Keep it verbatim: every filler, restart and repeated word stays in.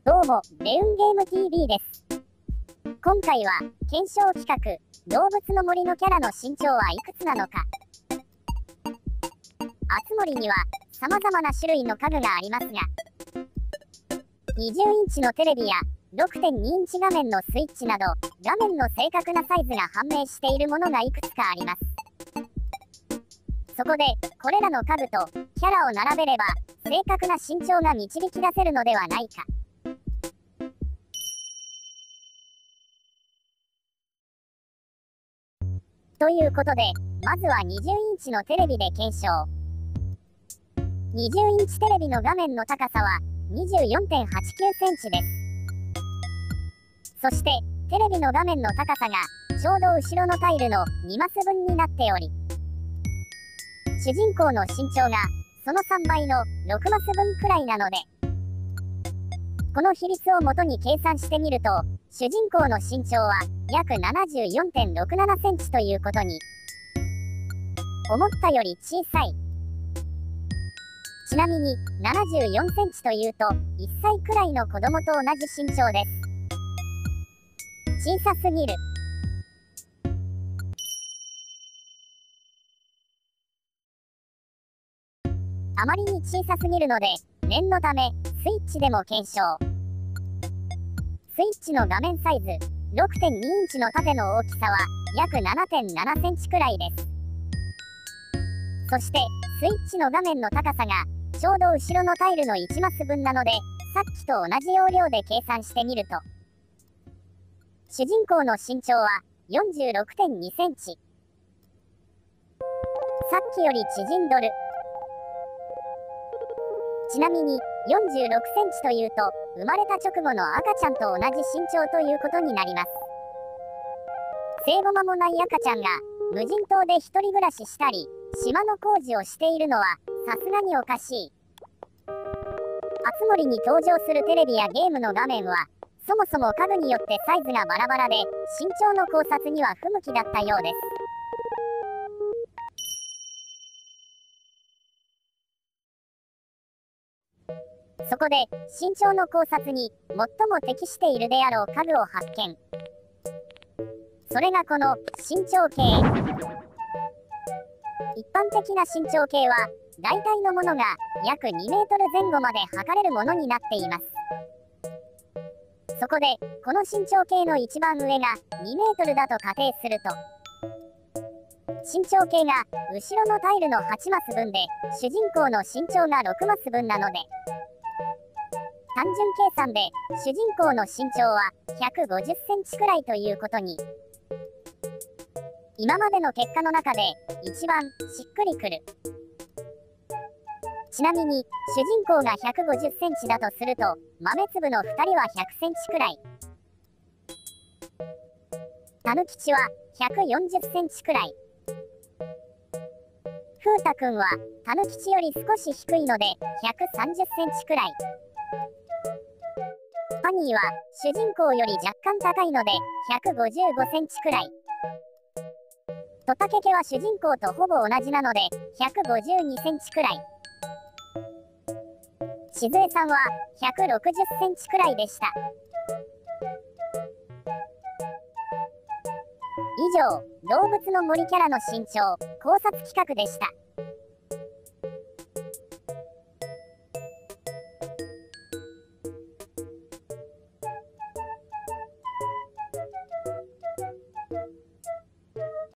どうも、レウンゲーム ティービー です。今回は、検証企画、動物の森のキャラの身長はいくつなのか。あつ森には、様々な種類の家具がありますが、にじゅうインチのテレビや ろくてんにインチ画面のスイッチなど、画面の正確なサイズが判明しているものがいくつかあります。そこで、これらの家具とキャラを並べれば、正確な身長が導き出せるのではないか。ということで、まずはにじゅうインチのテレビで検証。にじゅうインチテレビの画面の高さは にじゅうよんてんはちきゅうセンチです。そして、テレビの画面の高さがちょうど後ろのタイルのにマス分になっており、主人公の身長がそのさんばいのろくマス分くらいなので、この比率をもとに計算してみると、主人公の身長は約 ななじゅうよんてんろくななセンチということに、思ったより小さい。ちなみにななじゅうよんセンチというといっさいくらいの子供と同じ身長です。小さすぎる。あまりに小さすぎるので、念のためスイッチでも検証。スイッチの画面サイズ ろくてんにインチの縦の大きさは約 ななてんななセンチくらいです。そしてスイッチの画面の高さがちょうど後ろのタイルのいちマス分なので、さっきと同じ要領で計算してみると、主人公の身長は よんじゅうろくてんにセンチ。さっきより縮んどる。ちなみによんじゅうろくセンチというと、生まれた直後の赤ちゃんと同じ身長ということになります。生後間もない赤ちゃんが無人島で一人暮らししたり、島の工事をしているのはさすがにおかしい。あつ森に登場するテレビやゲームの画面は、そもそも家具によってサイズがバラバラで、身長の考察には不向きだったようです。そこで、身長の考察に最も適しているであろう家具を発見。それがこの身長計。一般的な身長計は、大体のものが約にメートルぜん後まで測れるものになっています。そこで、この身長計の一番上がにメートルだと仮定すると、身長計が後ろのタイルのはちマス分で、主人公の身長がろくマス分なので、単純計算で主人公の身長はひゃくごじゅっセンチくらいということに、今までの結果の中で一番しっくりくる。ちなみに主人公がひゃくごじゅっセンチだとすると、豆粒のふたりはひゃくセンチくらい、たぬきちはひゃくよんじゅっセンチくらい、ふうたくんはたぬきちより少し低いのでひゃくさんじゅっセンチくらい、ファニーは主人公より若干高いのでひゃくごじゅうごセンチくらい、トタケケは主人公とほぼ同じなのでひゃくごじゅうにセンチくらい、しずえさんはひゃくろくじゅっセンチくらいでした。以上、動物の森キャラの身長考察企画でした。